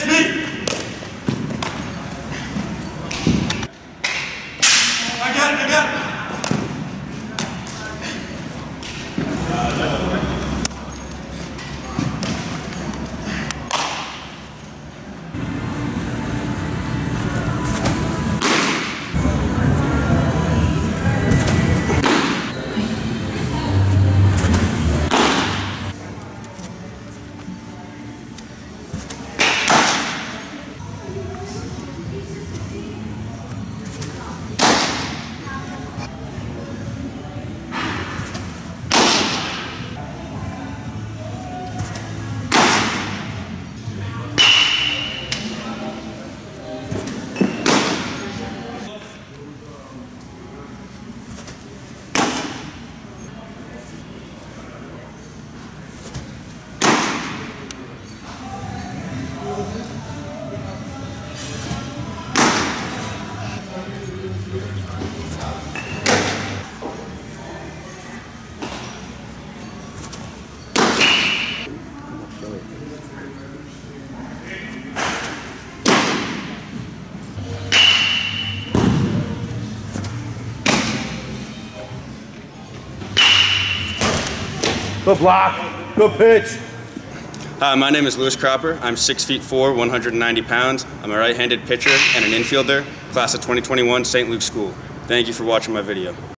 Speed! I got it! Good block. Good pitch. Hi, my name is Lewis Cropper. I'm 6'4", 190 pounds. I'm a right-handed pitcher and an infielder, class of 2021 St. Luke's School. Thank you for watching my video.